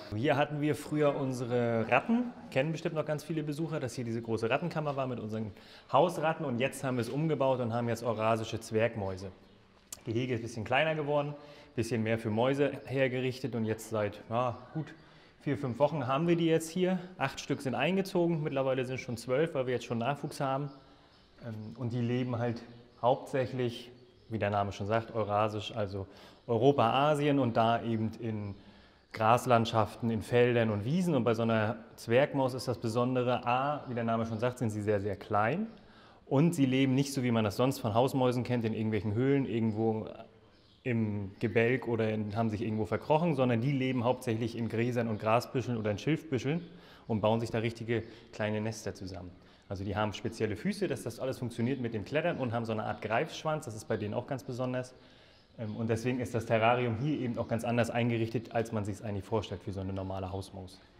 Hier hatten wir früher unsere Ratten, kennen bestimmt noch ganz viele Besucher, dass hier diese große Rattenkammer war mit unseren Hausratten, und jetzt haben wir es umgebaut und haben jetzt eurasische Zwergmäuse. Gehege ist ein bisschen kleiner geworden, ein bisschen mehr für Mäuse hergerichtet, und jetzt seit gut 4, 5 Wochen haben wir die jetzt hier. 8 Stück sind eingezogen, mittlerweile sind es schon 12, weil wir jetzt schon Nachwuchs haben. Und die leben halt hauptsächlich, wie der Name schon sagt, eurasisch, also Europa, Asien, und da eben in Graslandschaften, in Feldern und Wiesen. Und bei so einer Zwergmaus ist das Besondere, A, wie der Name schon sagt, sind sie sehr, sehr klein. Und sie leben nicht so, wie man das sonst von Hausmäusen kennt, in irgendwelchen Höhlen, irgendwo im Gebälk, oder haben sich irgendwo verkrochen, sondern die leben hauptsächlich in Gräsern und Grasbüscheln oder in Schilfbüscheln und bauen sich da richtige kleine Nester zusammen. Also die haben spezielle Füße, dass das alles funktioniert mit dem Klettern, und haben so eine Art Greifschwanz, das ist bei denen auch ganz besonders. Und deswegen ist das Terrarium hier eben auch ganz anders eingerichtet, als man sich es eigentlich vorstellt für so eine normale Hausmaus.